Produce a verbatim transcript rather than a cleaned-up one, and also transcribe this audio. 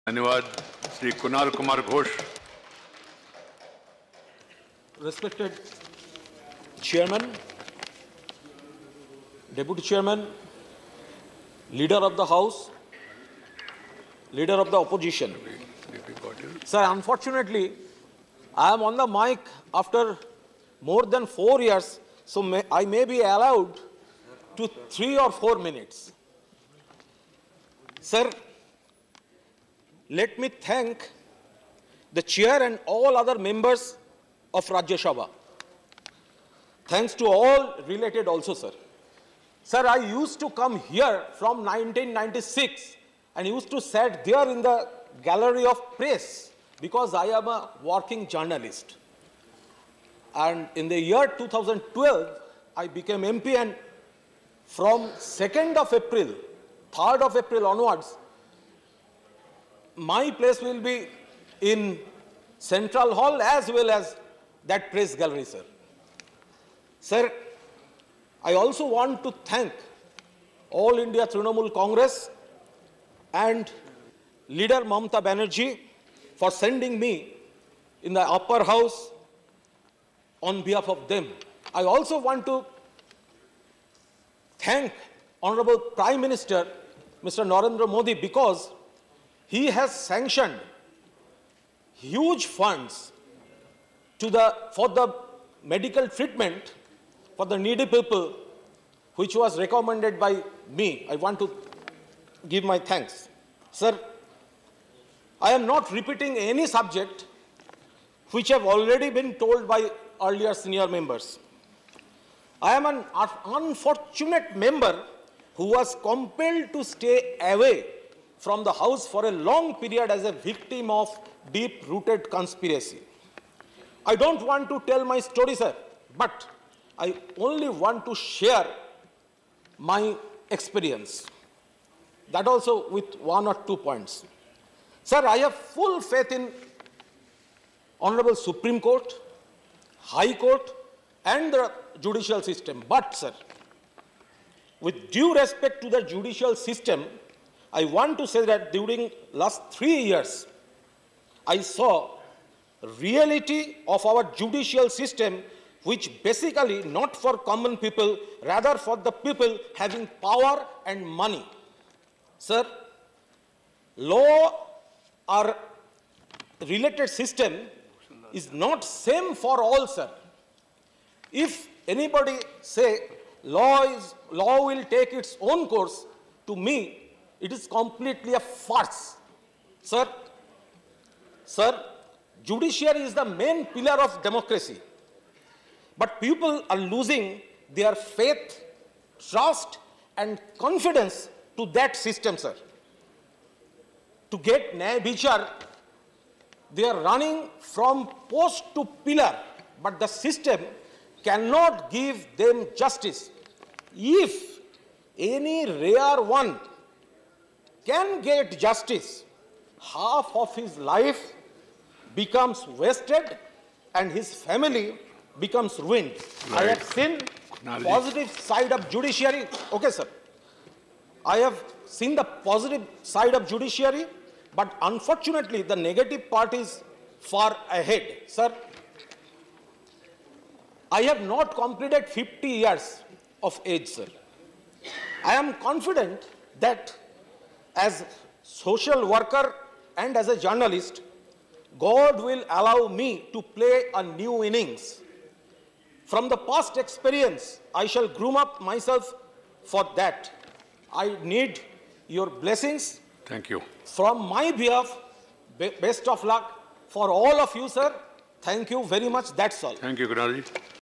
धन्यवाद। Shri Kunal Kumar Ghosh. Respected Chairman, Deputy Chairman, Leader of the House, Leader of the Opposition. Sir, unfortunately, I am on the mic after more than four years, so may, I may be allowed to three or four minutes. Sir, let me thank the Chair and all other members of Rajya Sabha. Thanks to all related also, sir. Sir, I used to come here from nineteen ninety-six and used to sit there in the gallery of press because I am a working journalist. And in the year two thousand twelve, I became M P, and from second of April, third of April onwards, my place will be in Central Hall as well as that press gallery, sir. Sir, I also want to thank All India Trinamool Congress and leader Mamata Banerjee for sending me in the upper house on behalf of them. I also want to thank Honorable Prime Minister Mister Narendra Modi because he has sanctioned huge funds to the, for the medical treatment for the needy people, which was recommended by me. I want to give my thanks. Sir, I am not repeating any subject which have already been told by earlier senior members. I am an unfortunate member who was compelled to stay away from the House for a long period as a victim of deep-rooted conspiracy. I don't want to tell my story, sir, but I only want to share my experience. That also with one or two points. Sir, I have full faith in Honorable Supreme Court, High Court, and the judicial system. But, sir, with due respect to the judicial system, I want to say that during last three years, I saw reality of our judicial system, which basically not for common people, rather for the people having power and money. Sir, law or related system is not same for all, sir. If anybody say law is law will take its own course, to me it is completely a farce. Sir, sir, judiciary is the main pillar of democracy. But people are losing their faith, trust, and confidence to that system, sir. To get Nyaya Vichar, they are running from post to pillar, but the system cannot give them justice. If any rare one can get justice, half of his life becomes wasted and his family becomes ruined. Right. I have seen Nalji. Positive side of judiciary. Okay, sir. I have seen the positive side of judiciary, but unfortunately the negative part is far ahead. Sir, I have not completed fifty years of age, sir. I am confident that as social worker and as a journalist, God will allow me to play a new innings. From the past experience, I shall groom up myself for that. I need your blessings. Thank you. From my behalf, best of luck for all of you, sir. Thank you very much. That's all. Thank you, Kunalji.